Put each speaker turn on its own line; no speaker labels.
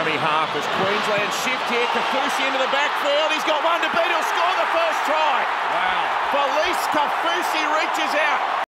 dummy half as Queensland shift here. Kaufusi into the backfield. He's got one to beat. He'll score the first try.
Wow.
Felise Kaufusi reaches out.